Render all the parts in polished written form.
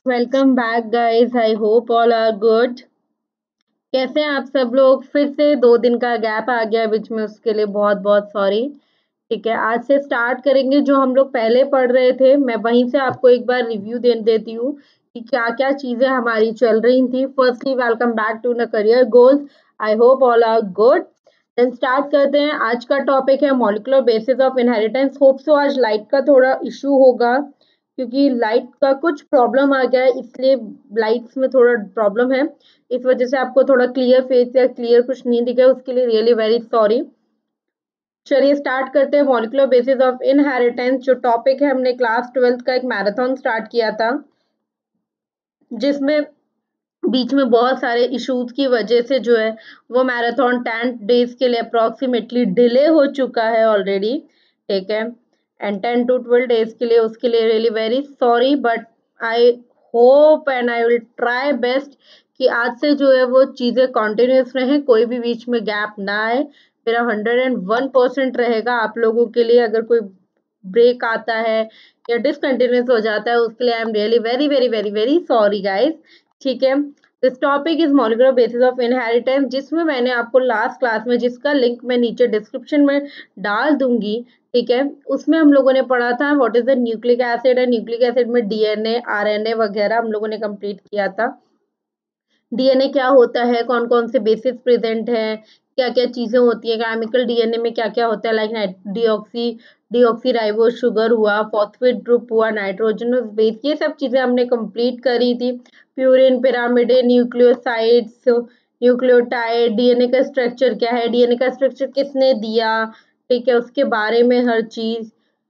Welcome back guys. I hope all are good. कैसे हैं आप सब लोग? फिर से 2 दिन का गैप आ गया बीच में, उसके लिए बहुत बहुत सॉरी। ठीक है, आज से स्टार्ट करेंगे जो हम लोग पहले पढ़ रहे थे। मैं वहीं से आपको एक बार रिव्यू दे देती हूँ कि क्या क्या चीजें हमारी चल रही थी। Firstly welcome back to the career goals. I hope all are good. Then start करते हैं। आज का टॉपिक है molecular basis of inheritance. Hope so आज लाइट का थोड़ा इशू होगा, क्योंकि लाइट का कुछ प्रॉब्लम आ गया है, इसलिए लाइट्स में थोड़ा प्रॉब्लम है। इस वजह से आपको थोड़ा क्लियर फेस या क्लियर कुछ नहीं दिखे, उसके लिए रियली वेरी सॉरी। चलिए स्टार्ट करते हैं। मॉलिक्यूलर बेसिस ऑफ इनहेरिटेंस जो टॉपिक है, हमने क्लास 12th का एक मैराथन स्टार्ट किया था, जिसमें बीच में बहुत सारे इश्यूज की वजह से जो है वो मैराथन 10 days के लिए अप्रोक्सीमेटली डिले हो चुका है ऑलरेडी। ठीक है, एंड 10 to 12 days के लिए, उसके लिए really very sorry, but I hope and I will try best कि आज से जो है वो चीज़ें कंटिन्यूस रहें, कोई भी बीच में गैप ना आए। मेरा 101% रहेगा आप लोगों के लिए। अगर कोई ब्रेक आता है या डिसकंटिन्यूस हो जाता है, उसके लिए I am really very very very very sorry guys. ठीक है, this topic is molecular basis of inheritance, जिसमें मैंने आपको लास्ट क्लास में, जिसका लिंक मैं नीचे डिस्क्रिप्शन में डाल दूंगी, ठीक है, उसमें हम लोगों ने पढ़ा था what is the nucleic acid. है न्यूक्लिक एसिड में डीएनए आरएनए वगैरह हम लोगों ने कंप्लीट किया था। डीएनए क्या होता है, कौन कौन से बेसिस प्रेजेंट हैं, क्या क्या चीजें होती है, केमिकल डीएनए में क्या क्या होता है, like deoxy deoxyribose sugar हुआ, फॉस्फेट ग्रुप हुआ, नाइट्रोजनस बेस, ये सब चीजें हमने कंप्लीट करी थी। Purine, pyrimidine, nucleosides, nucleotide, DNA का स्ट्रक्चर क्या है, डीएनए का स्ट्रक्चर किसने दिया, ठीक है, उसके बारे में हर चीज।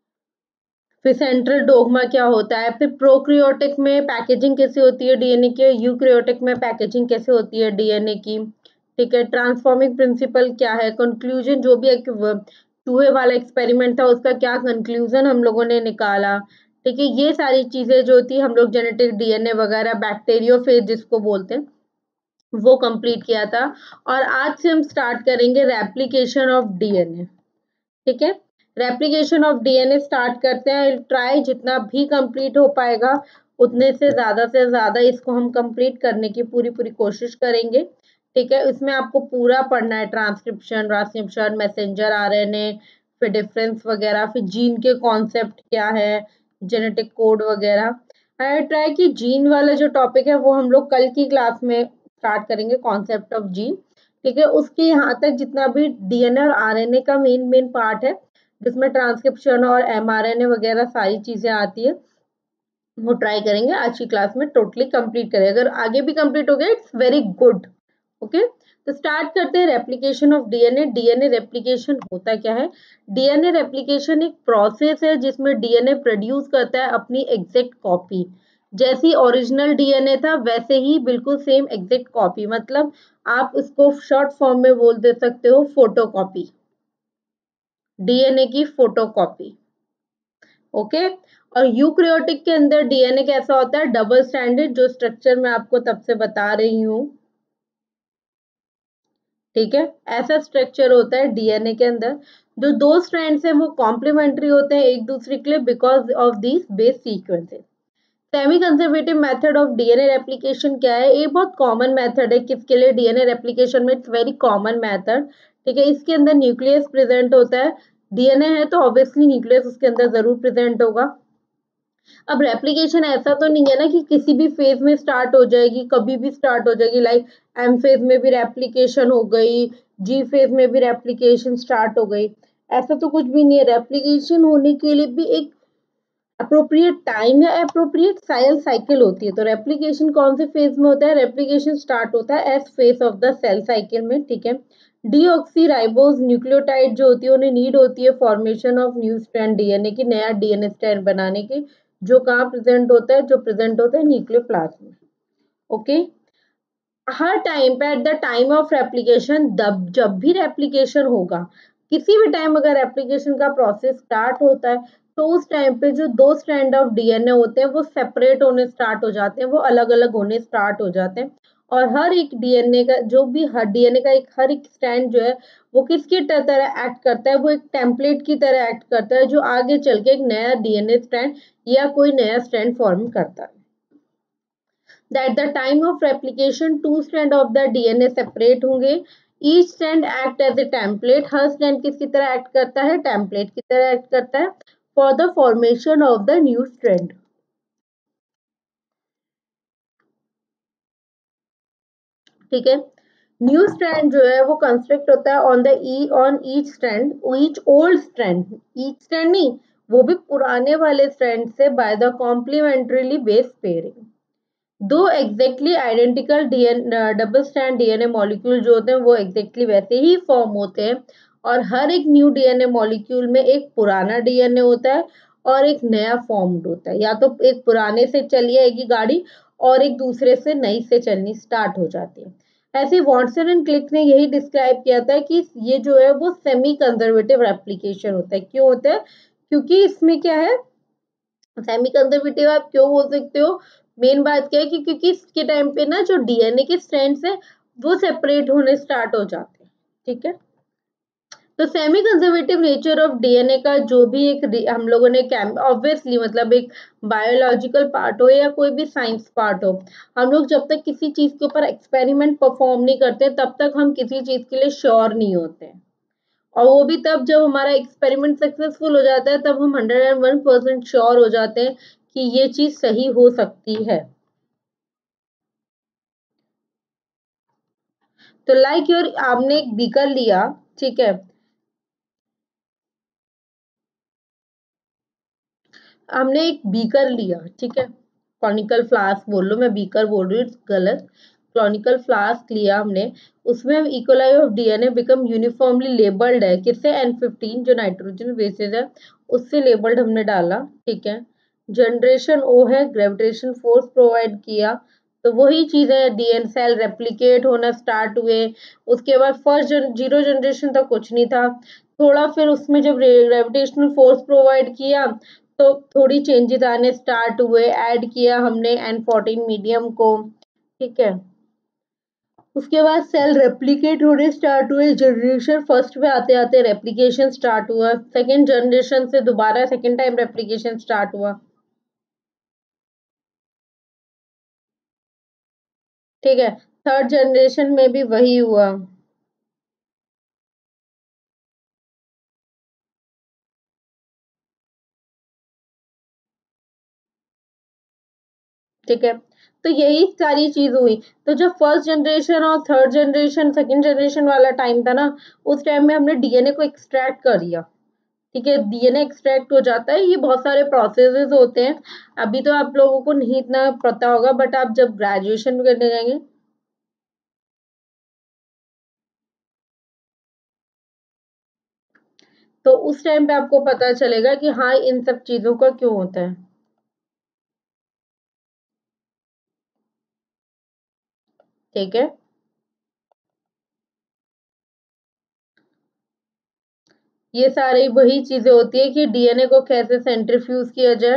फिर सेंट्रल डोग्मा क्या होता है, फिर प्रोक्रियोटिक में पैकेजिंग कैसे होती है डीएनए की, यूक्रियोटिक में पैकेजिंग कैसे होती है डीएनए की। ठीक है, ट्रांसफॉर्मिंग प्रिंसिपल क्या है, कंक्लूजन जो भी एक चूहे वाला एक्सपेरिमेंट था उसका क्या कंक्लूजन हम लोगों ने निकाला। ठीक है, ये सारी चीजें जो थी हम लोग जेनेटिक डीएनए वगैरह, बैक्टीरियोफेज जिसको बोलते हैं, वो कंप्लीट किया था। और आज से हम स्टार्ट करेंगे रेप्लिकेशन ऑफ डीएनए। ठीक है, रेप्लिकेशन ऑफ डीएनए स्टार्ट करते हैं। ट्राई जितना भी कंप्लीट हो पाएगा उतने से ज्यादा इसको हम कंप्लीट करने की पूरी पूरी कोशिश करेंगे। ठीक है, इसमें आपको पूरा पढ़ना है, ट्रांसक्रिप्शन, ट्रांसक्रिप्शन, मैसेंजर आरएनए, फिर डिफरेंस वगैरह, फिर जीन के कॉन्सेप्ट क्या है, जेनेटिक कोड वगैरह। ट्राई की जीन वाला जो टॉपिक है वो हम लोग कल की क्लास में स्टार्ट करेंगे, कॉन्सेप्ट ऑफ जीन। ठीक है, उसके यहाँ तक जितना भी डीएनए और आरएनए का मेन मेन पार्ट है, जिसमें ट्रांसक्रिप्शन और एमआरएनए वगैरह सारी चीजें आती है, वो ट्राई करेंगे आज की क्लास में टोटली कंप्लीट करें। अगर आगे भी कंप्लीट हो गया इट्स वेरी गुड। ओके, तो स्टार्ट करते हैं replication of DNA. DNA replication होता क्या है? डीएनए रेप्लिकेशन एक प्रोसेस है जिसमें डीएनए प्रोड्यूस करता है अपनी एग्जैक्ट कॉपी। जैसी ओरिजिनल डीएनए था वैसे ही बिल्कुल सेम एग्जैक्ट कॉपी, मतलब आप इसको शॉर्ट फॉर्म में बोल दे सकते हो फोटोकॉपी, डीएनए की फोटोकॉपी। ओके, और यूक्रियोटिक के अंदर डीएनए कैसा होता है? डबल स्ट्रैंडेड, जो स्ट्रक्चर मैं आपको तब से बता रही हूँ। ठीक है, ऐसा स्ट्रक्चर होता है डीएनए के अंदर। जो दो स्ट्रैंड्स हैं वो कॉम्प्लीमेंट्री होते हैं एक दूसरे के लिए because of these base sequences. Semi conservative method of DNA replication क्या है? ये बहुत कॉमन मेथड है। किसके लिए? डीएनए रेप्लिकेशन में इट्स वेरी कॉमन मेथड। ठीक है, इसके अंदर न्यूक्लियस प्रेजेंट होता है। डीएनए है तो ऑब्वियसली न्यूक्लियस उसके अंदर जरूर प्रेजेंट होगा। अब रेप्लिकेशन ऐसा तो नहीं है ना कि किसी भी फेज में स्टार्ट हो जाएगी, कभी भी स्टार्ट हो जाएगी। लाइक एम फेज में भी रेप्लिकेशन हो गई, जी फेज में भी रेप्लिकेशन स्टार्ट हो गई, ऐसा तो कुछ भी नहीं है। रेप्लिकेशन होने के लिए भी एक अप्रोप्रिएट टाइम या अप्रोप्रिएट सेल साइकिल होती है। तो रेप्लिकेशन कौन से फेज में होता है? रेप्लिकेशन स्टार्ट होता है S phase of the cell cycle में। ठीक है, डीऑक्सी राइबोज न्यूक्लियोटाइड जो होती है उन्हें नीड होती है formation of new strand DNA की, नया डीएनए स्ट्रैंड बनाने की, जो कहाँ प्रेजेंट होता है? जो प्रेजेंट होता है न्यूक्लियोप्लाज्म में। ओके, हर टाइम पे at the time of replication, जब भी रेप्लिकेशन होगा, किसी भी टाइम अगर रेप्लिकेशन का प्रोसेस स्टार्ट होता है, तो उस टाइम पे जो दो स्ट्रैंड ऑफ डीएनए होते हैं वो सेपरेट होने स्टार्ट हो जाते हैं, वो अलग अलग होने स्टार्ट हो जाते हैं। और हर एक डीएनए का जो भी हर डीएनए का एक हर एक स्ट्रैंड जो है वो किसकी तरह एक्ट करता है? वो एक टेम्पलेट की तरह एक्ट करता है, जो आगे चल के एक नया डीएनए स्ट्रैंड या कोई नया स्ट्रैंड फॉर्म करता है। That the time of replication two strand of the DNA separate होंगे, each strand act as a template, हर स्ट्रैंड किसकी तरह एक्ट करता है, टेम्पलेट की तरह एक्ट करता है for the formation of the new strand. ठीक है, न्यू स्ट्रैंड जो है वो कंस्ट्रक्ट होता है on each strand, each old strand, each strand नहीं, वो भी पुराने वाले स्ट्रैंड से by the complementarily base pairing. दो exactly identical double strand DNA molecule जो होते हैं वो एग्जैक्टली वैसे ही फॉर्म होते हैं, और हर एक न्यू डीएनए मॉलिक्यूल में एक पुराना डीएनए होता है और एक नया फॉर्म्ड होता है, या तो एक पुराने से चली आएगी गाड़ी और एक दूसरे से नई से चलनी स्टार्ट हो जाती है। ऐसे वॉटसन एंड क्लिक ने यही डिस्क्राइब किया था कि ये जो है वो सेमी कंजर्वेटिव रेप्लिकेशन होता है। क्यों होता है? क्योंकि इसमें क्या है, सेमी कंजर्वेटिव आप क्यों बोल सकते हो, मेन बात क्या है कि क्योंकि इसके टाइम पे ना जो डीएनए के स्ट्रैंड्स है वो सेपरेट होने स्टार्ट हो जाते हैं। ठीक है, तो semi conservative nature of DNA का जो भी एक हम लोगों ने ऑब्वियसली मतलब एक बायोलॉजिकल पार्ट हो या कोई भी साइंस पार्ट हो, हम लोग जब तक किसी चीज के ऊपर एक्सपेरिमेंट परफॉर्म नहीं करते तब तक हम किसी चीज के लिए श्योर नहीं होते, और वो भी तब जब हमारा एक्सपेरिमेंट सक्सेसफुल हो जाता है तब हम 101% श्योर हो जाते हैं कि ये चीज सही हो सकती है। तो लाइक योर, आपने एक बीकर लिया, ठीक है, हमने एक बीकर लिया, ठीक है, कॉनिकल फ्लास्क बोल लो, मैं बीकर बोल रही हूँ गलत, कॉनिकल फ्लास्क लिया हमने, उसमें हम E coli of DNA become uniformly labelled है किससे, N15 जो नाइट्रोजन बेसिस है उससे लेबल्ड हमने डाला। ठीक है, जनरेशन ओ है, ग्रेविटेशन फोर्स प्रोवाइड किया, तो वही चीज है, डीएन सेल रेप्लिकेट होना स्टार्ट हुए। उसके बाद फर्स्ट जीरो जनरेशन तक कुछ नहीं था, थोड़ा फिर उसमें जब ग्रेविटेशनल फोर्स प्रोवाइड किया तो थोड़ी चेंजेस आने स्टार्ट हुए, ऐड किया हमने N14 मीडियम को। ठीक है, उसके बाद सेल रेप्लिकेट होने स्टार्ट हुए, जनरेशन फर्स्ट में आते आते रेप्लिकेशन स्टार्ट हुआ, सेकेंड जनरेशन से दोबारा सेकेंड टाइम रेप्लिकेशन स्टार्ट हुआ। ठीक है, थर्ड जनरेशन में भी वही हुआ। ठीक है, तो यही सारी चीज हुई। तो जब फर्स्ट जनरेशन और थर्ड जनरेशन सेकंड जनरेशन वाला टाइम था ना, उस टाइम में हमने डीएनए को एक्सट्रैक्ट कर लिया। ठीक है, डीएनए एक्सट्रैक्ट हो जाता है, ये बहुत सारे प्रोसेसेस होते हैं, अभी तो आप लोगों को नहीं इतना पता होगा, बट आप जब ग्रेजुएशन करने जाएंगे तो उस टाइम पे आपको पता चलेगा कि हाँ इन सब चीजों का क्यों होता है। ठीक है, ये सारी वही चीजें होती है कि डीएनए को कैसे सेंट्रीफ्यूज किया जाए।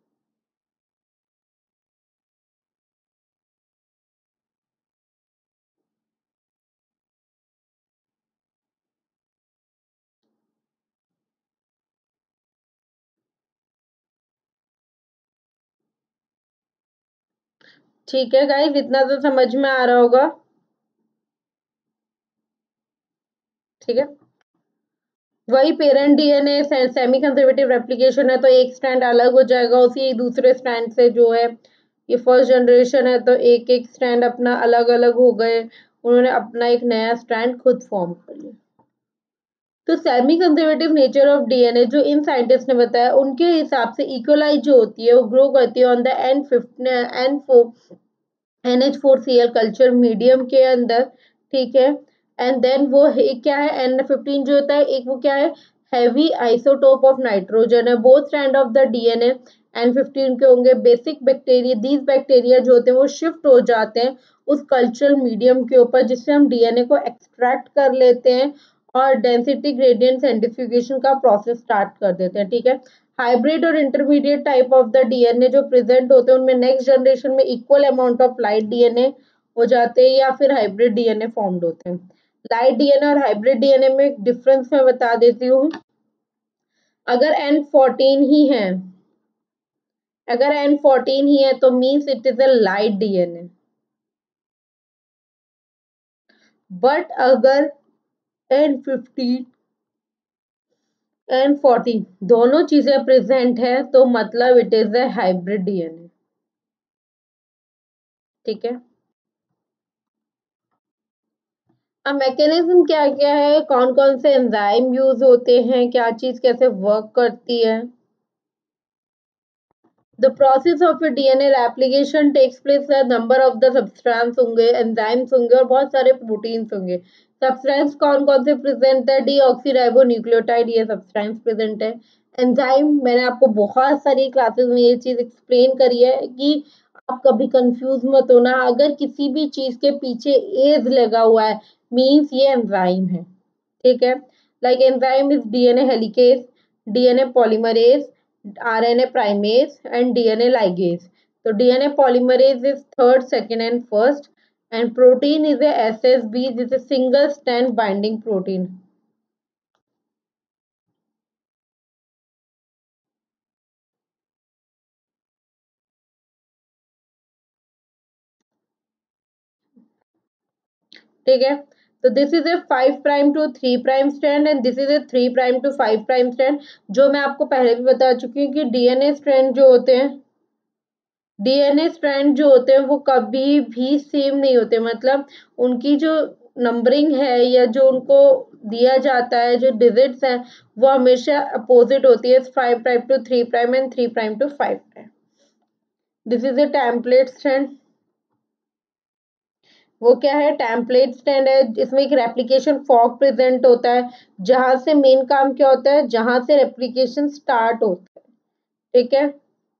ठीक है गाइस, इतना तो समझ में आ रहा होगा। ठीक है, वही parent DNA semi conservative replication है, तो एक स्ट्रैंड अलग हो जाएगा उसी दूसरे स्ट्रैंड से, जो है ये फर्स्ट जनरेशन है तो एक एक स्ट्रैंड अपना अलग अलग हो गए, उन्होंने अपना एक नया स्ट्रैंड खुद फॉर्म कर लिया। तो semi conservative nature of DNA जो इन साइंटिस्ट ने बताया उनके हिसाब से इकोलाई जो होती है वो ग्रो करती है on the NH4Cl culture medium के अंदर। ठीक है, एंड देन वो क्या है, N15 जो होता है एक वो क्या है, हैवी आइसोटोप ऑफ नाइट्रोजन है, both strand of the DNA N15 के होंगे। बेसिक बैक्टीरिया, दीज बैक्टीरिया जो होते हैं वो शिफ्ट हो जाते हैं उस कल्चरल मीडियम के ऊपर जिससे हम डीएनए को एक्सट्रैक्ट कर लेते हैं और डेंसिटी ग्रेडियंट सेंट्रीफ्यूगेशन का प्रोसेस स्टार्ट कर देते हैं। ठीक है, हाइब्रिड और intermediate type of the DNA जो प्रेजेंट होते हैं उनमें नेक्स्ट जनरेशन में equal amount of light DNA हो जाते हैं या फिर हाइब्रिड डीएनए फॉर्म्ड होते हैं। लाइट डीएनए और हाइब्रिड डीएनए में एक डिफरेंस मैं बता देती हूँ। अगर N14 ही है अगर N14 ही है तो means it is a light DNA, but अगर N15 N14 दोनों चीजें प्रेजेंट है तो मतलब it is a hybrid DNA. ठीक है, अब मैकेनिज्म क्या क्या है, कौन कौन से एंजाइम यूज होते हैं, क्या चीज कैसे वर्क करती है। The process of a DNA replication takes place a number of the substance होंगे, enzymes होंगे और बहुत सारे प्रोटीन्स होंगे। सब्सटेंस कौन कौन से प्रेजेंट है, डीऑक्सीराइबोन्यूक्लियोटाइड ये सब्सटेंस प्रेजेंट है। एंजाइम मैंने आपको बहुत सारी क्लासेस में ये चीज एक्सप्लेन करी है कि आप कभी कंफ्यूज मत होना, अगर किसी भी चीज के पीछे एज लगा हुआ है मीन्स ये एंजाइम है। ठीक है, like enzyme is DNA helicase, DNA polymerase, RNA primase and DNA ligase. So DNA polymerase is third, second and first, and protein is a SSB, this is a single strand binding protein. ठीक है, तो this is a 5 prime to 3 prime strand and this is a 3 prime to 5 prime strand. जो मैं आपको पहले भी बता चुकी हूँ कि डीएनए स्ट्रैंड जो होते हैं, डीएनए स्ट्रैंड जो होते हैं वो कभी भी सेम नहीं होते, मतलब उनकी जो नंबरिंग है या जो उनको दिया जाता है जो डिजिट्स है वो हमेशा अपोजिट होती है, 5 prime to 3 prime and 3 prime to 5 prime. This is a template strand. वो क्या है, टेम्पलेट स्टैंड है, इसमें एक रेप्लिकेशन फॉर्क प्रेजेंट होता है, जहां से मेन काम क्या होता है, जहां से रेप्लिकेशन स्टार्ट होता है। ठीक है,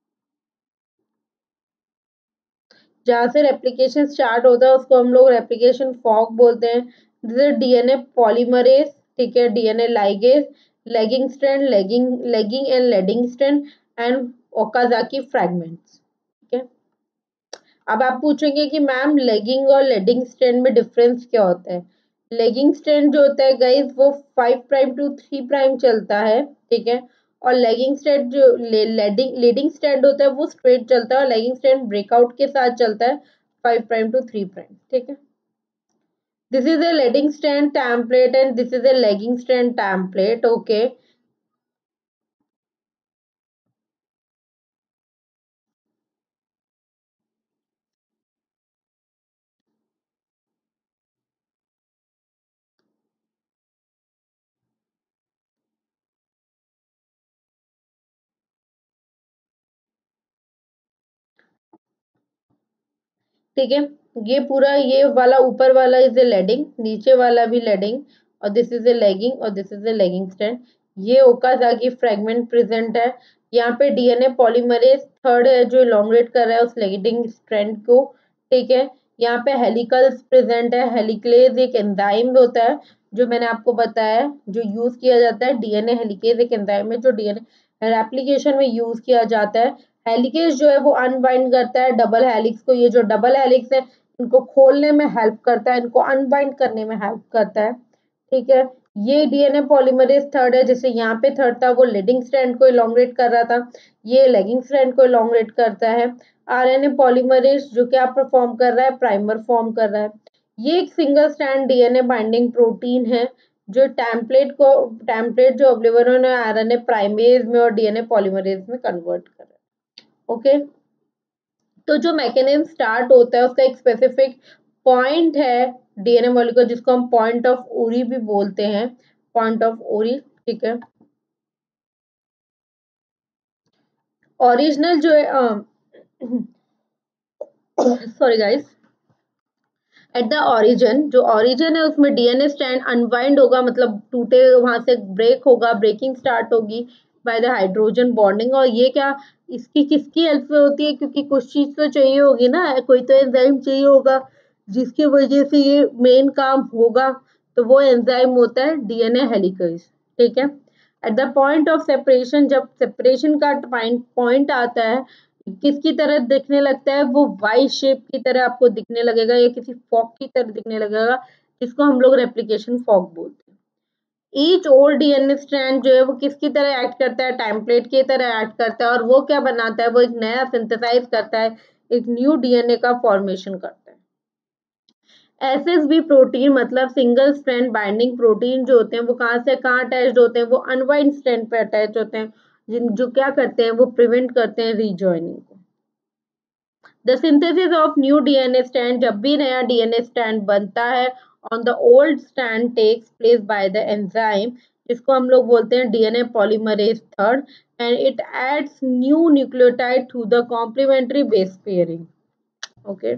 जहां से रेप्लिकेशन स्टार्ट होता है उसको हम लोग रेप्लिकेशन फॉर्क बोलते हैं। जैसे डीएनए पॉलीमरेज, ठीक है, DNA ligase, lagging strand, lagging and leading strand and Okazaki fragments. ठीक है, अब आप पूछेंगे कि मैम लेगिंग और लीडिंग स्ट्रैंड में डिफरेंस क्या होता है। लेगिंग स्ट्रैंड जो होता है गाइस वो 5 प्राइम टू 3 प्राइम चलता है। ठीक है, और लेगिंग स्ट्रैंड जो लीडिंग स्ट्रैंड होता है वो स्ट्रेट चलता है और लेगिंग स्ट्रैंड ब्रेकआउट के साथ चलता है 5 प्राइम टू 3 प्राइम। ठीक है, this is a leading strand template and this is a lagging strand template. Okay, ठीक है, ये पूरा ये वाला ऊपर वाला इज ए लेडिंग, नीचे वाला भी लेडिंग, और दिस इज ए लेगिंग और this is a lagging strand. ये ओकाजाकी फ्रेगमेंट प्रेजेंट है। यहाँ पे डीएनए पॉलीमरेज थर्ड है जो इलोंगेट कर रहा है उस लेडिंग स्ट्रैंड को। ठीक है, यहाँ पे हेलिकल्स प्रेजेंट है, हेलिक्लेज एक एंजाइम होता है जो मैंने आपको बताया जो यूज किया जाता है, डीएनए हेलिकेज एक एंजाइम है जो डीएनए रेप्लिकेशन में यूज किया जाता है। हेलिकेज जो है वो अनबाइंड करता है डबल हेलिक्स को, ये जो डबल हेलिक्स है इनको खोलने में हेल्प करता है, इनको अनबाइंड करने में हेल्प करता है। ठीक है, ये डीएनए पॉलीमरेज थर्ड है, जैसे यहाँ पे थर्ड था वो लीडिंग स्ट्रैंड को इलोंगेट कर रहा था, ये लेगिंग स्ट्रैंड को इलोंगेट करता है। आरएनए पॉलीमरेज जो क्या परफॉर्म कर रहा है, प्राइमर फॉर्म कर रहा है। ये एक single strand DNA binding protein है जो टेम्पलेट जो अवेलेबल है आरएनए प्राइमेज में और डीएनए पॉलीमरेज में कन्वर्ट कर रहा है। ओके, तो जो मैकेनिज्म स्टार्ट होता है उसका एक स्पेसिफिक पॉइंट है डीएनए मॉलिक्यूल जिसको हम पॉइंट ऑफ ओरी भी बोलते हैं, पॉइंट ऑफ ओरी। ठीक है, ओरिजिनल जो है sorry guys, at the origin, जो ओरिजिन है उसमें डीएनए स्ट्रैंड अनवाइंड होगा, मतलब टूटे वहां से ब्रेक होगा, ब्रेकिंग स्टार्ट होगी बाय द हाइड्रोजन बॉन्डिंग। और ये क्या इसकी किसकी हेल्प से होती है, क्योंकि कुछ चीज तो चाहिए होगी ना, कोई तो एंजाइम चाहिए होगा जिसकी वजह से ये मेन काम होगा, तो वो एंजाइम होता है डीएनए हेलिकेज। ठीक है, at the point of separation, जब सेपरेशन का पॉइंट आता है किसकी तरह दिखने लगता है, वो वाई शेप की तरह आपको दिखने लगेगा या किसी फॉक की तरह दिखने लगेगा, जिसको हम लोग रेप्लिकेशन फॉक बोलते हैं। ईच ओल्ड डीएनए स्ट्रैंड जो है वो किसकी तरह एक्ट करता है, टेम्पलेट की तरह एक्ट करता है, और वो क्या बनाता है, वो एक नया सिंथेसाइज करता है, एक न्यू डीएनए का फॉर्मेशन करता है। एसएसबी प्रोटीन मतलब सिंगल स्ट्रैंड बाइंडिंग प्रोटीन जो होते हैं वो कहाँ से कहाँ अटैच्ड होते हैं, वो अनवाइंड स्ट्रैंड पे अटैच होते हैं, जिन जो क्या करते हैं वो प्रिवेंट करते हैं रीजॉइनिंग को। The synthesis of new DNA strand, जब भी नया डीएनए स्ट्रैंड बनता है on the old strand takes place by the enzyme, जिसको हम लोग बोलते हैं DNA polymerase third, and it adds new nucleotide through the complementary base pairing. Okay,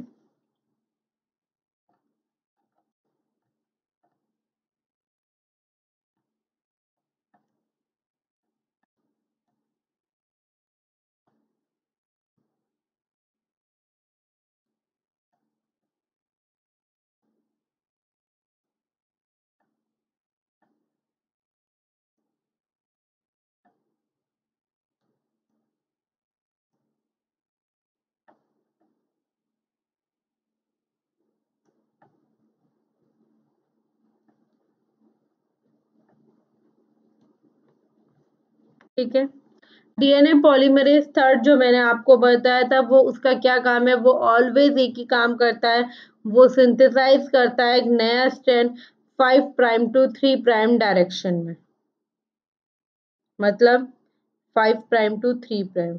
ठीक है। डीएनए पॉलीमरेज थर्ड जो मैंने आपको बताया था, वो उसका क्या काम है, वो ऑलवेज एक ही काम करता है, वो सिंथेसाइज करता है एक नया strand 5 prime to 3 prime direction में, मतलब 5 prime to 3 prime,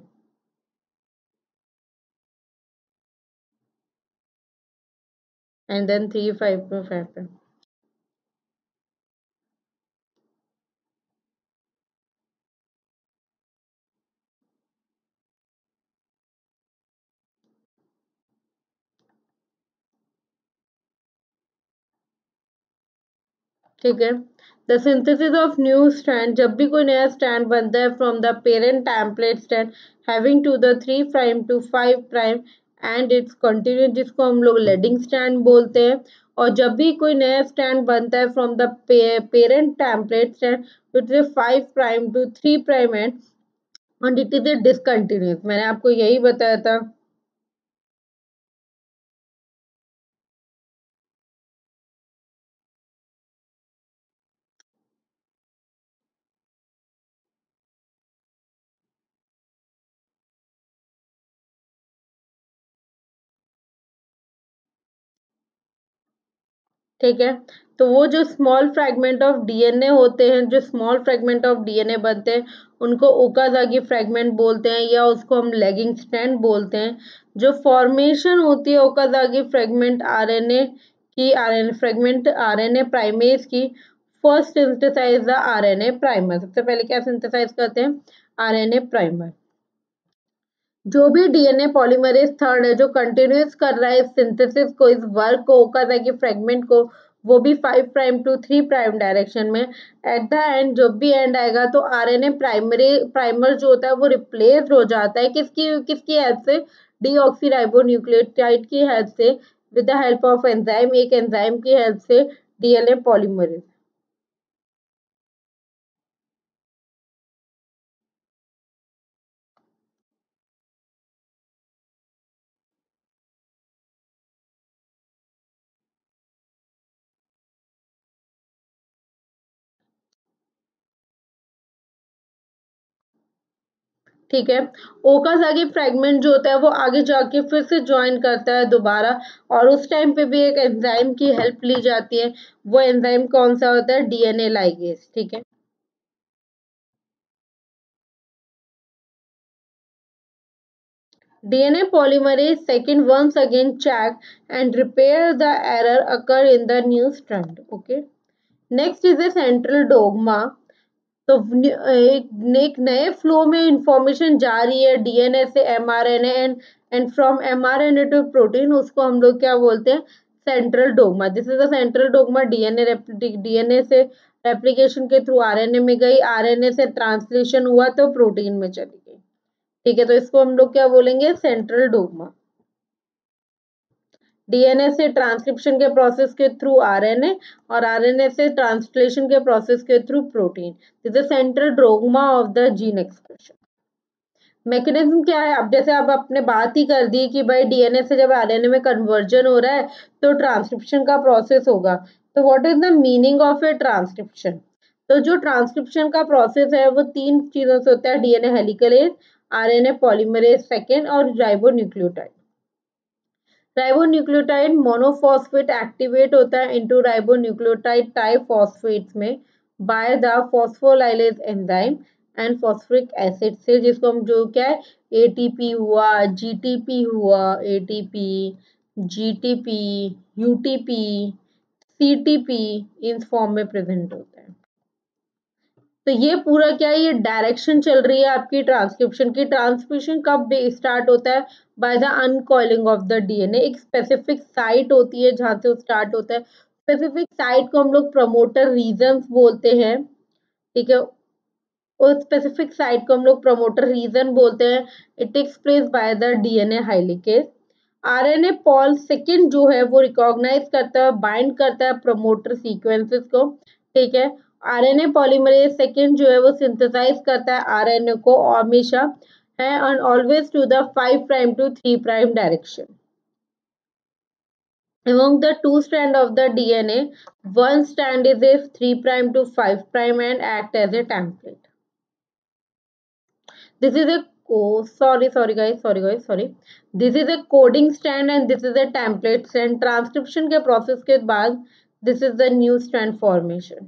and then 3 5 to 5 prime. ठीक है। The synthesis of new strand, जब भी कोई नया स्ट्रैंड बनता है from the parent template strand having to the 3 prime to 5 prime and it's continue, जिसको हम लोग लीडिंग स्ट्रैंड बोलते हैं, और जब भी कोई नया स्ट्रैंड बनता है from the parent template strand which is 5 prime to 3 prime and it is a discontinuous, मैंने आपको यही बताया था। ठीक है। तो वो जो स्मॉल फ्रैगमेंट ऑफ डीएनए होते हैं, जो स्मॉल फ्रैगमेंट ऑफ डीएनए बनते हैं, उनको ओकाजाकी फ्रैगमेंट बोलते हैं, या उसको हम लैगिंग स्ट्रैंड बोलते हैं। जो फॉर्मेशन होती है ओकाजाकी फ्रैगमेंट आरएनए की, आरएनए फ्रैगमेंट आरएनए प्राइमेज की, first synthesise the RNA primer, सबसे पहले क्या सिंथेसाइज करते हैं, आरएनए प्राइमर। जो भी डीएनए पॉलीमरेज थर्ड है जो कंटिन्यूस कर रहा है इस सिंथेसिस को, इस वर्क को, ओकाजाकी फ्रेगमेंट को, वो भी 5 प्राइम टू 3 प्राइम डायरेक्शन में, एट द एंड जब भी एंड आएगा तो आरएनए प्राइमरी प्राइमर जो होता है वो रिप्लेस हो जाता है किसकी किसकी हेल्प से, डीऑक्सीराइबोन्यूक्लियोटाइड की हेल्प से, with the help of enzyme, एक एंजाइम की हेल्प से, डीएनए पॉलीमरेज। ठीक है। ओकाज़ाकी फ्रैगमेंट जो होता है वो आगे जाके फिर से जॉइन करता है दोबारा, और उस टाइम पे भी एक एंजाइम की हेल्प ली जाती है। वो एंजाइम कौन सा होता है, डीएनए लाइगेज। ठीक है। DNA polymerase second once again check and repair the error occur in the new strand. Okay, next is a central dogma। तो एक नए फ्लो में इंफॉर्मेशन जा रही है डीएनए से mRNA, and from mRNA to protein, उसको हम लोग क्या बोलते हैं, central dogma. This is the central dogma. DNA से रेप्लिकेशन के थ्रू आरएनए में गई, आरएनए से ट्रांसलेशन हुआ तो प्रोटीन में चली गई। ठीक है, तो इसको हम लोग क्या बोलेंगे, सेंट्रल डोगमा। डीएनए से ट्रांसक्रिप्शन के प्रोसेस के थ्रू आरएनए, और आरएनए से ट्रांसलेशन के प्रोसेस के through protein. This is central dogma of the gene expression. Mechanism क्या है, अब जैसे आप अपने बात ही कर दी कि भाई डीएनए से जब आरएनए में कन्वर्जन हो रहा है तो ट्रांसक्रिप्शन का प्रोसेस होगा। तो what is the meaning of a transcription, तो जो ट्रांसक्रिप्शन का प्रोसेस है वो 3 चीजों से होता है, DNA helicase, RNA polymerase second और राइबोन्यूक्लियोटाइड। राइबोन्यूक्लियोटाइड मोनोफॉस्फेट एक्टिवेट होता है इनटू राइबोन्यूक्लियोटाइड टाइफॉस्फेट्स में by the phosphorylase enzyme and phosphoric acid से, जिसको हम जो क्या है एटीपी हुआ, जीटीपी हुआ, एटीपी, जीटीपी, यूटीपी, सीटीपी इन फॉर्म में प्रेजेंट होता है। तो ये पूरा क्या है, ये डायरेक्शन चल रही है आपकी ट्रांसक्रिप्शन की। ट्रांसक्रिप्शन कब स्टार्ट होता है? By the uncoiling of the DNA. एक स्पेसिफिक साइट होती है जहां से वो स्टार्ट होता है। स्पेसिफिक साइट को हम लोग प्रमोटर रीजन्स बोलते हैं, ठीक है। उस स्पेसिफिक साइट को हम लोग प्रमोटर रीजन बोलते हैं। It takes place by the DNA helicase. RNA pol second जो है वो रिकॉग्नाइज करता है, बाइंड करता है प्रमोटर सीक्वेंसेस को, ठीक है। आरएनए पॉलीमरेज सेकेंड जो है वो सिंथेसाइज करता है आरएनए को हमेशा है and always to the 5 prime to 3 prime direction. Among the two strands of the DNA, one strand is a 3 prime to 5 prime and act as a template. This is a sorry. This is a coding strand and this is a template strand. Transcription के process के बाद this is the new strand formation.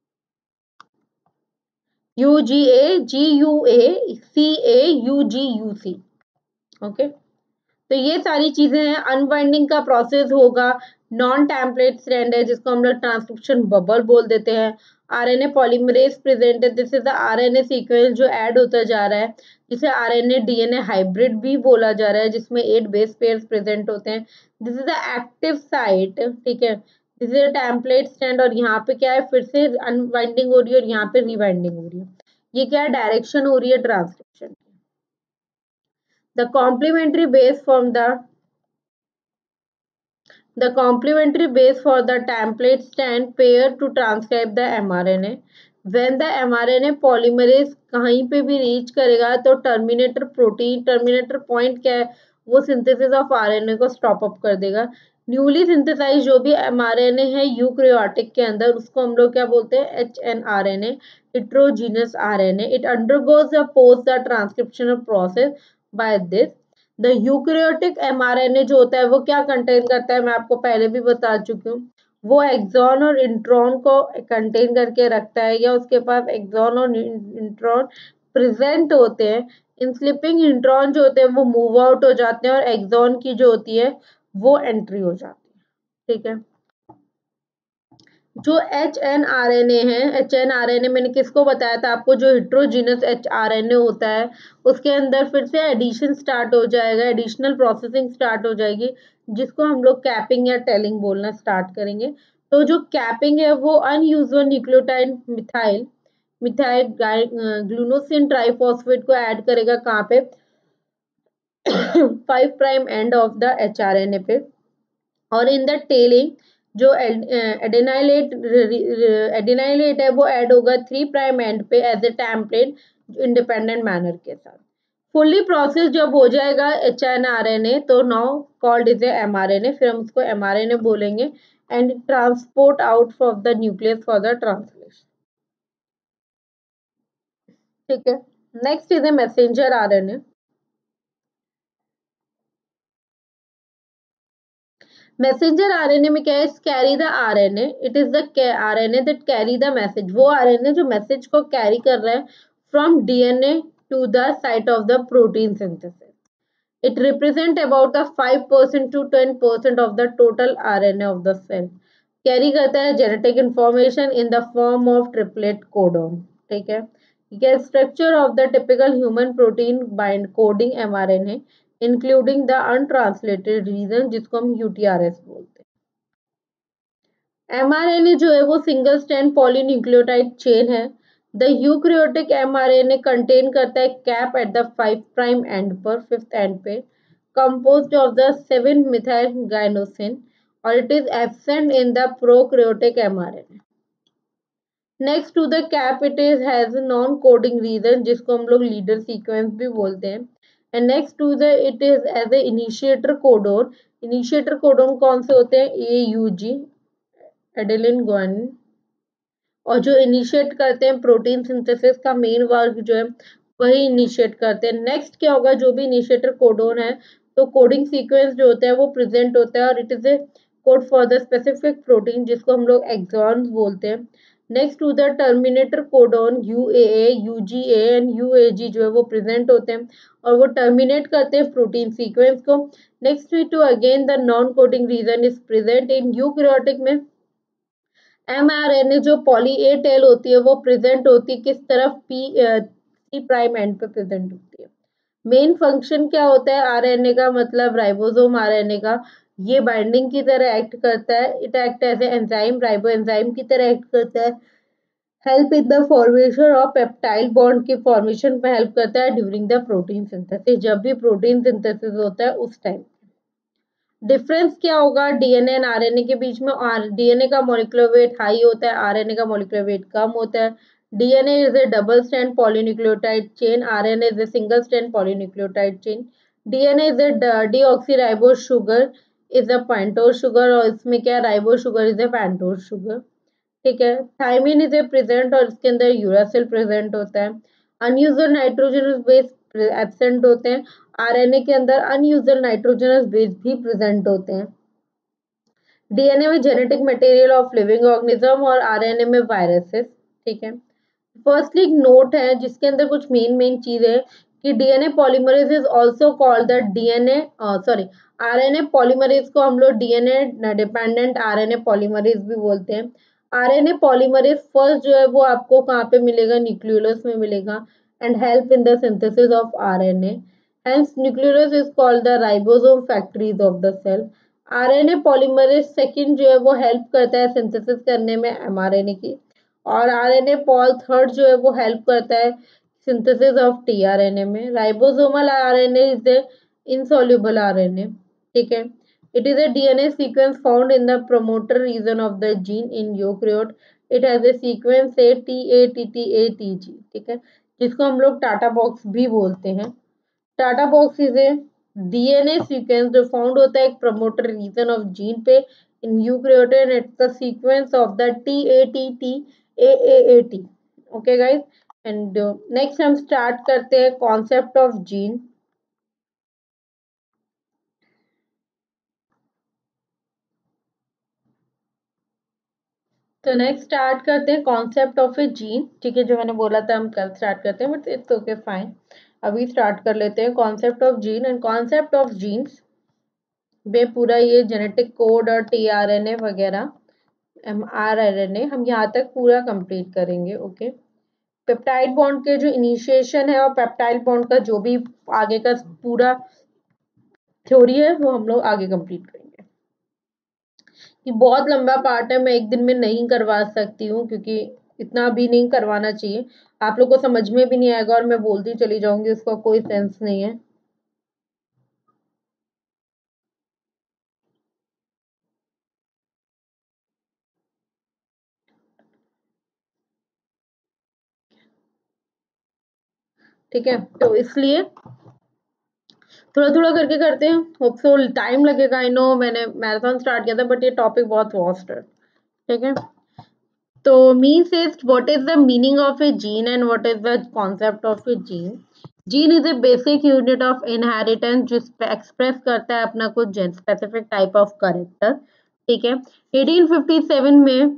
UGA, GUA, CA, UGUC. Okay. तो ये सारी चीजें हैं। अनबाइंडिंग का process होगा। नॉन टेम्पलेट स्ट्रैंड है जिसको हम लोग ट्रांसक्रिप्शन बबल बोल देते हैं। आरएनए पॉलीमरेज प्रेजेंट है, this is the RNA sequence जो ऐड होता जा रहा है, जिसे आरएनए डीएनए हाइब्रिड भी बोला जा रहा है, जिसमें 8 बेस पेयर्स प्रेजेंट होते हैं। This is the active site, ठीक है। This is a template strand और यहाँ पे क्या है, फिर से अनबाइंडिंग हो रही है और यहाँ पे रिबाइंडिंग हो रही है। ये क्या डायरेक्शन हो रही है ट्रांसक्रिप्शन की। The complementary base from the complementary base for the template stand pair to transcribe the mRNA. When the mRNA polymerase कहीं पे भी रीच करेगा तो टर्मिनेटर प्रोटीन, टर्मिनेटर पॉइंट क्या है, वो सिंथेसिस ऑफ आरएनए को स्टॉप अप कर देगा। न्यूली सिंथेसाइज जो भी mRNA है यूकैरियोटिक के अंदर, उसको हम लोग क्या बोलते हैं, HNRNA, heterogeneous RNA. It undergoes a post the transcriptional process by this. The eukaryotic mRNA जो होता है वो क्या कंटेन करता है, मैं आपको पहले भी बता चुकी हूँ। वो एक्सॉन और इंट्रॉन को कंटेन करके रखता है, या उसके पास एक्सॉन और इंट्रॉन प्रेजेंट होते हैं। इन स्लिपिंग इंट्रॉन जो होते हैं वो मूव आउट हो जाते हैं और एक्सॉन की जो होती है वो एंट्री हो जाती है, ठीक है। जो HNRNA है, HNRNA मैंने किसको बताया था आपको, जो हिट्रोजीनस HRNA होता है, उसके अंदर फिर से एडिशन स्टार्ट हो जाएगा, एडिशनल प्रोसेसिंग स्टार्ट हो जाएगी, जिसको हम लोग कैपिंग या टेलिंग बोलना स्टार्ट करेंगे। तो जो कैपिंग है वो unusual nucleotide methyl methyl guanosine triphosphate को ऐड करेगा कहाँ पे 5 prime end of the HRNA पे, और इन द टेलिंग जो एडेनाइलेट है वो ऐड होगा 3 प्राइम एंड पे as a template independent manner के साथ। फुल्ली प्रोसेस जब हो जाएगा HNRNA तो नाउ कॉल्ड इज mRNA, फिर हम उसको mRNA बोलेंगे and transport out from the nucleus for the translation, ठीक है। Next is a messenger RNA. Messenger RNA में क्या है, carry the RNA, it is the RNA that carry the message, वो आरएनए जो मैसेज को कैरी कर रहा है from DNA to the site of the protein synthesis. It represent about the 5% to 10% of the total RNA of the cell. Carry करता है genetic information in the form of triplet codon, ठीक है। Structure of the typical human protein bind coding mRNA including the untranslated region, जिसको हम UTRs बोलते हैं। mRNA जो है वो सिंगल स्ट्रैंड पॉलीन्यूक्लियोटाइड चेन है। द यूकैरियोटिक mRNA कंटेन करता है cap at the 5 prime end पर, 5th एंड पे, composed of the 7 methyl gynosin, और it is absent in the prokaryotic mRNA. Next to the cap it is has non coding region, जिसको हम लोग leader sequence भी बोलते हैं। And next to the it is as a initiator codon. Initiator codon कौन से होते हैं, AUG एडेलिन ग्वानिन, और जो इनिशिएट करते हैं प्रोटीन सिंथेसिस का मेन वर्क जो है वही इनिशिएट करते हैं। नेक्स्ट क्या होगा, जो भी इनिशिएटर कोडोन है, तो कोडिंग सीक्वेंस जो होता है वो प्रेजेंट होता है और it is a code for the specific protein जिसको हम लोग एक्सॉन्स बोलते हैं। Next to the terminator codon UAA, UGA and UAG जो है वो प्रेजेंट होते हैं और वो टर्मिनेट करते हैं प्रोटीन सीक्वेंस को। Next to again the non coding region is present in eukaryotic में। एमआरएनए जो पॉली ए टेल होती है वो प्रेजेंट होती है किस तरफ, सी प्राइम एंड पे प्रेजेंट होती है। मेन फंक्शन क्या होता है आरएनए का, मतलब राइबोसोम आरएनए का, ये बाइंडिंग की तरह एक्ट करता है। It act as a enzyme, ribozyme की तरह एक्ट करता है। Help in the formation of peptide bond की फॉर्मेशन में हेल्प करता है ड्यूरिंग द प्रोटीन सिंथेसिस, जब भी प्रोटीन सिंथेसिस होता है उस टाइम। डिफरेंस क्या होगा डीएनए एंड आरएनए के बीच में, डीएनए का मॉलिक्यूलर वेट हाई होता है, आरएनए का मॉलिक्यूलर वेट कम होता है। DNA is a double strand polynucleotide chain, RNA is a single strand polynucleotide chain. DNA is a deoxyribose sugar is a pentose sugar, और इसमें क्या ribose sugar is a pentose sugar. ठीक है, thiamine is a present और इसके अंदर uracil present होता है। अनयूज्ड नाइट्रोजनस बेस एब्सेंट होते हैं, आरएनए के अंदर अनयूज्ड नाइट्रोजनस बेस भी प्रेजेंट होते हैं। डीएनए में genetic material of living organism और आरएनए में वायरसेस। ठीक है, फर्स्टली एक नोट है जिसके अंदर कुछ मेन चीज है कि DNA polymerase is also called the DNA sorry RNA polymerase को हम लोग डीएनए डिपेंडेंट आरएनए पॉलीमरेज भी बोलते हैं। आरएनए पॉलीमरेज फर्स्ट जो है वो आपको कहाँ पे मिलेगा, न्यूक्लियोलस में मिलेगा and help in the synthesis of RNA. Hence nucleolus is called the ribosome factories of the cell. RNA polymerase second जो है वो हेल्प करता है सिंथेसिस करने में एमआरएनए की, और आरएनए पॉल थर्ड जो है वो हेल्प करता है सिंथेसिस ऑफ टीआरएनए में। Ribosomal RNA is a insoluble RNA. ठीक है, it is a DNA sequence found in the promoter region of the gene in eukaryote. It has a sequence a t a t t a t g। ठीक है, जिसको हम लोग TATA box भी बोलते हैं। TATA box is a DNA sequence जो found होता है एक प्रमोटर रीजन ऑफ जीन पे in eukaryote and it's the sequence of the TATT AAAT। Okay guys, and next हम स्टार्ट करते हैं कॉन्सेप्ट ऑफ जीन। तो नेक्स्ट स्टार्ट करते हैं कॉन्सेप्ट ऑफ ए जीन। ठीक है, जो मैंने बोला था हम कल स्टार्ट करते हैं बट इट्स ओके फाइन, अभी स्टार्ट कर लेते हैं concept of gene. And concept of genes में पूरा ये जेनेटिक कोड और टीआरएनए वगैरह एमआरएनए हम यहाँ तक पूरा कंप्लीट करेंगे। ओके, पेप्टाइड बॉन्ड के जो इनिशिएशन है और पेप्टाइड बॉन्ड का जो भी आगे का पूरा थ्योरी है वो हम लोग आगे कंप्लीट करेंगे। ये बहुत लंबा पार्ट है, मैं एक दिन में नहीं करवा सकती हूँ क्योंकि इतना भी नहीं करवाना चाहिए, आप लोग को समझ में भी नहीं आएगा और मैं बोलती चली जाऊंगी, उसका कोई सेंस नहीं है। ठीक है, तो इसलिए थोड़ा थोड़ा करके करते हैं, होप सो टाइम लगेगा। आई नो मैंने मैराथन स्टार्ट किया था बट ये टॉपिक बहुत वास्ट है। ठीक है, तो mean says what is the meaning of a gene and what is the concept of a gene. Gene is a basic unit of inheritance जो एक्सप्रेस करता है अपना कुछ स्पेसिफिक टाइप ऑफ करेक्टर। ठीक है, 1857 में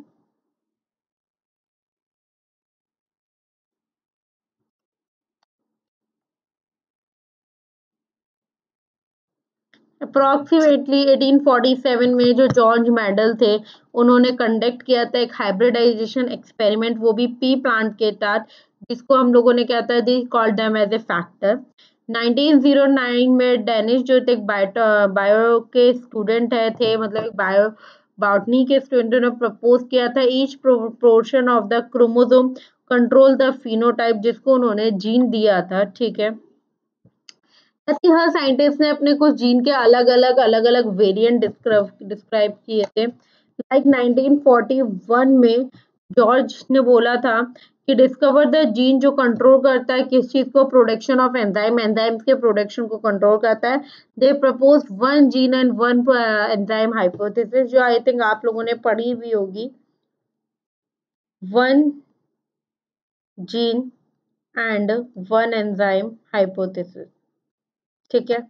अप्रोक्सीमेटली 1847 में जो जॉर्ज मेडल थे उन्होंने कंडक्ट किया था एक हाइब्रिडाइजेशन एक्सपेरिमेंट, वो भी पी प्लांट के साथ, जिसको हम लोगों ने क्या था they called them as a factor. 1909 में डेनिश जो थे एक बायो के स्टूडेंट है थे, मतलब एक बायो बॉटनी के स्टूडेंट ने प्रपोज किया था each proportion of the chromosome control the phenotype, जिसको उन्होंने जीन दिया था। ठीक है, ऐसे हर साइंटिस्ट ने अपने कुछ जीन के अलग अलग वेरिएंट डिस्क्राइब किए थे। लाइक 1941 में जॉर्ज ने बोला था कि डिस्कवर द जीन जो कंट्रोल करता है किस चीज को, प्रोडक्शन ऑफ एंजाइम, एंजाइम्स के प्रोडक्शन को कंट्रोल करता है। They propose one gene and one enzyme hypothesis, जो आई थिंक आप लोगों ने पढ़ी भी होगी। one gene and one enzyme hypothesis। ठीक है।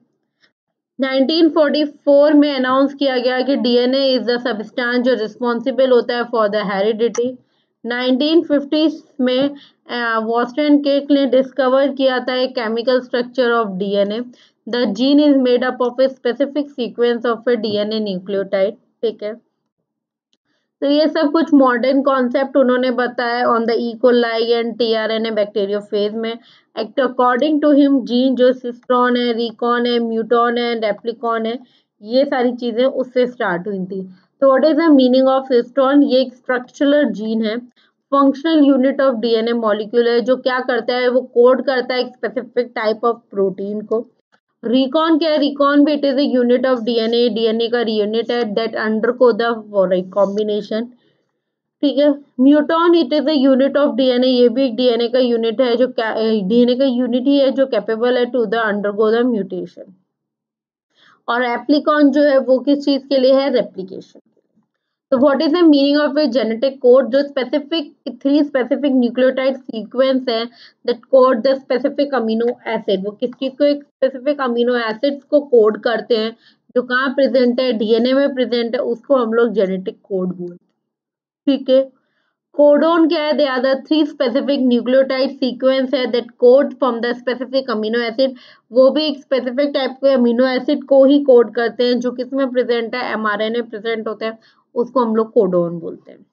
1944 में अनाउंस किया गया कि डीएनए इज द सब्सटेंस जो रिस्पॉन्सिबल होता है फॉर द हेरिडिटी। 1950 में वॉस्टन केक ने डिस्कवर किया था एक chemical structure of DNA. The gene is made up of a specific sequence of a DNA nucleotide. ठीक है। तो ये सब कुछ मॉडर्न कॉन्सेप्ट उन्होंने बताया on the E coli and tRNA bacteriophage में। Act according to him gene जो सिस्ट्रॉन है, रिकॉन है, म्यूटॉन है, रेप्लिकॉन है, ये सारी चीजें उससे स्टार्ट हुई थी। तो what is the meaning of cistron? ये एक स्ट्रक्चरल जीन है, functional unit of DNA molecule है, जो क्या करता है, वो कोड करता है एक स्पेसिफिक टाइप ऑफ प्रोटीन को। रिकॉन क्या है? रिकॉन भी it is a unit of DNA, DNA का यूनिट है दैट अंडरगो द कॉम्बिनेशन। ठीक है। Muton it is a unit of DNA, ये भी एक डीएनए का यूनिट है जो डीएनए का यूनिट ही है जो कैपेबल है to the undergo the mutation. और एप्लीकॉन जो है वो किस चीज के लिए है? रेप्लिकेशन। तो what is the meaning of a genetic code? जो स्पेसिफिक 3 स्पेसिफिक न्यूक्लियोटाइड सीक्वेंस है that code the specific amino acid, वो किस चीज को? एक स्पेसिफिक अमीनो एसिड्स को कोड करते हैं जो कहाँ प्रेजेंट है? डीएनए में प्रेजेंट है, उसको हम लोग जेनेटिक कोड बोलते हैं। ठीक है। कोडोन क्या है? They are the 3 specific nucleotide sequence है that code from the specific amino acid, वो भी एक स्पेसिफिक टाइप के अमीनो एसिड को ही कोड करते हैं जो किसमें प्रेजेंट है? एमआरएनए प्रेजेंट होता है, उसको हम लोग कोडोन बोलते हैं।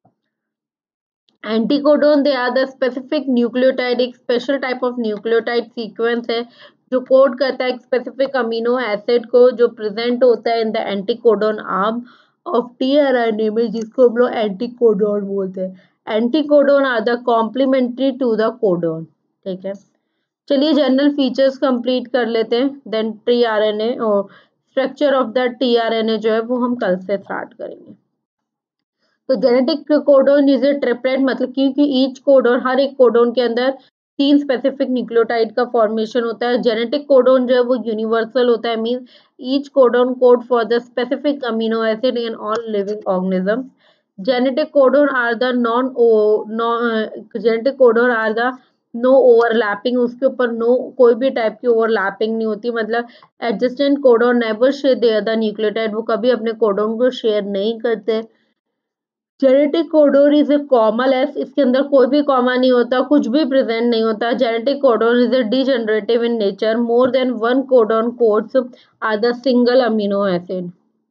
Anticodon they are the specific nucleotide, एक special type of nucleotide sequence है जो कोड करता है एक स्पेसिफिक अमीनो एसिड को जो प्रेजेंट होता है in the anticodon arm of tRNA में, जिसको हम लोग एंटीकोडोन बोलते हैं। Anticodon are the complementary to the codon. ठीक है। चलिए जनरल फीचर्स कंप्लीट कर लेते हैं, देन टीआरएनए और स्ट्रक्चर ऑफ द टीआरएनए जो है वो हम कल से स्टार्ट करेंगे। तो genetic codon is a triplet, मतलब क्योंकि ईच कोडोन, हर एक कोडोन के अंदर 3 स्पेसिफिक न्यूक्लियोटाइड का फॉर्मेशन होता है। जेनेटिक कोडोन जो है वो यूनिवर्सल होता है, means each codon code for the specific amino acid in all living organisms. Genetic codon are the genetic codon are the no overlapping, उसके ऊपर नो कोई भी टाइप की ओवरलैपिंग नहीं होती, मतलब adjacent codon never share the other nucleotide, वो कभी अपने कोडोन को शेयर नहीं करते। Genetic codon is a commaless, इसके अंदर कोई भी कॉमा नहीं होता, कुछ भी प्रेजेंट नहीं होता। Genetic codon is a degenerative in nature, more than one codon codes are the single amino acid.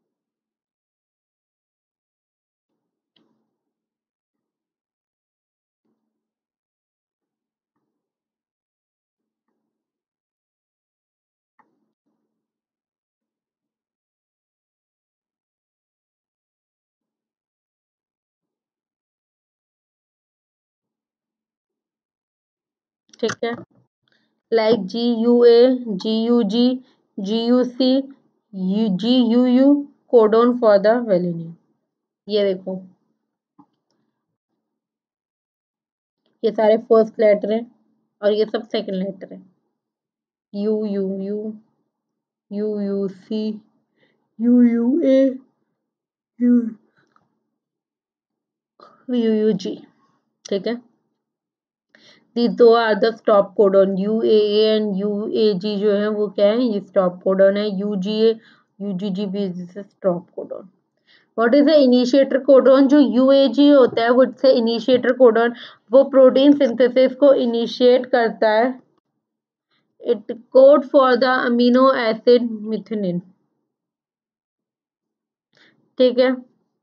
ठीक है। Like G U A, G U G, G U C, G U U, codon for the valine. ये देखो, ये सारे first letter है और ये सब सेकंड लेटर है। U U U, U U C, U U A, U U U G. ठीक है। These दो are the stop codon, U A and U A G जो है वो क्या है? ये स्टॉप कोडन है। U G A, U G G भी stop codon. What is the initiator codon? जो यू ए जी होता है वो इट्स इनिशिएटर कोडन, वो प्रोटीन सिंथेसिस को इनिशिएट करता है। It code for the amino acid methionine. ठीक है।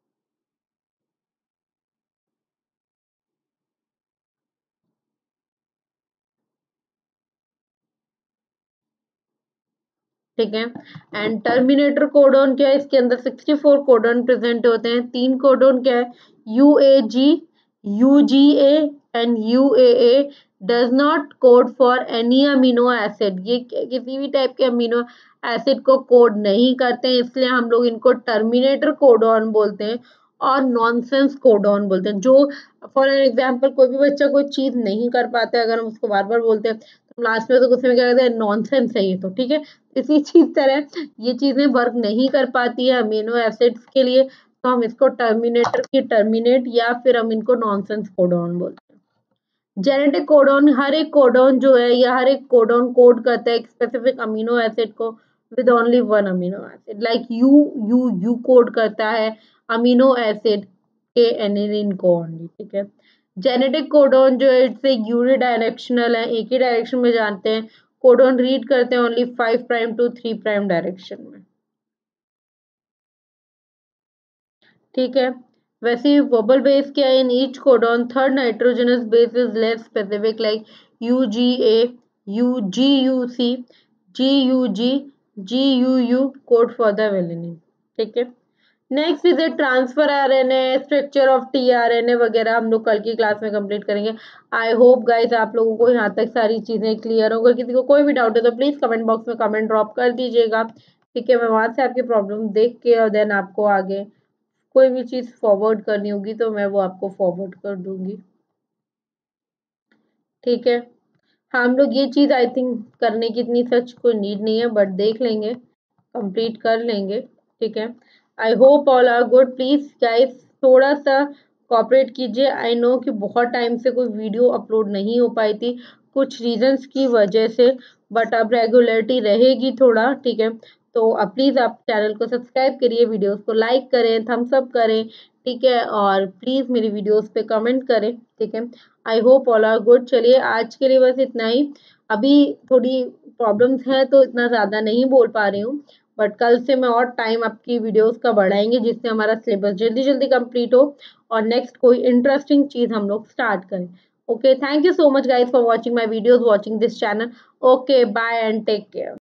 ठीक है। एंड टर्मिनेटर कोडोन क्या है? इसके अंदर 64 कोडोन प्रेजेंट होते हैं। 3 कोडोन क्या है? U A G, U G A and U A does not code for any amino acid, ये किसी भी टाइप के अमीनो एसिड को कोड नहीं करते हैं, इसलिए हम लोग इनको टर्मिनेटर कोडोन बोलते हैं और नॉनसेंस कोडोन बोलते हैं। जो फॉर एग्जाम्पल कोई भी बच्चा कोई चीज नहीं कर पाता है, अगर हम उसको बार बार बोलते हैं तो लास्ट में तो गुस्से में क्या कहते हैं? नॉनसेंस है ये तो। ठीक है। इसी चीज तरह ये चीजें वर्क नहीं कर पाती है अमीनो एसिड्स के लिए, तो हम इसको टर्मिनेटर की टर्मिनेट या फिर हम इनको नॉनसेंस कोडॉन बोलते हैं। जेनेटिक कोडॉन, हर एक कोडॉन जो है या हर एक कोडॉन कोड करता है एक स्पेसिफिक अमीनो एसिड को with only one amino acid. Like U code करता है अमीनो एसिड के एनिलीन को ओनली, ठीक है। जेनेटिक कोडॉन जो है इट्स एक यूनिडायरेक्शनल है, एक ही डायरेक्शन में जानते हैं। कोडॉन रीड करते हैं only 5 prime to 3 prime direction में, ठीक है। वैसे ही वोबल बेस क्या है, in each codon third nitrogenous base is less specific like UGA, UGUC, GUG, GUU code for the valine, ठीक है। Next is a transfer RNA, structure of tRNA वगैरह हम लोग कल की क्लास में कंप्लीट करेंगे। आई होप गाइस आप लोगों को यहाँ तक सारी चीजें क्लियर होगा। किसी को कोई भी डाउट है तो प्लीज कमेंट बॉक्स में कमेंट ड्रॉप कर दीजिएगा, ठीक है। मैं वहां से आपकी प्रॉब्लम देख के और देन आपको आगे कोई भी चीज फॉरवर्ड करनी होगी तो मैं वो आपको फॉरवर्ड कर दूंगी, ठीक है। हाँ, हम लोग ये चीज आई थिंक करने की इतनी सच कोई नीड नहीं है, बट देख लेंगे, कंप्लीट कर लेंगे, ठीक है। I hope all are good. Please guys थोड़ा सा कॉपरेट कीजिए। आई नो कि बहुत टाइम से कोई वीडियो अपलोड नहीं हो पाई थी कुछ रीजंस की वजह से, बट अब रेगुलरिटी रहेगी थोड़ा, ठीक है। तो अब प्लीज आप चैनल को सब्सक्राइब करिए, वीडियोस को लाइक करें, थम्स अप करें, ठीक है। और प्लीज मेरी वीडियोस पे कमेंट करें, ठीक है। I hope all are good. चलिए आज के लिए बस इतना ही। अभी थोड़ी प्रॉब्लम्स हैं तो इतना ज़्यादा नहीं बोल पा रही हूँ, बट कल से मैं और टाइम आपकी वीडियोस का बढ़ाएंगे जिससे हमारा सिलेबस जल्दी जल्दी कंप्लीट हो और नेक्स्ट कोई इंटरेस्टिंग चीज़ हम लोग स्टार्ट करें। Okay, thank you so much guys for watching my videos, watching this channel. Okay, bye and take care.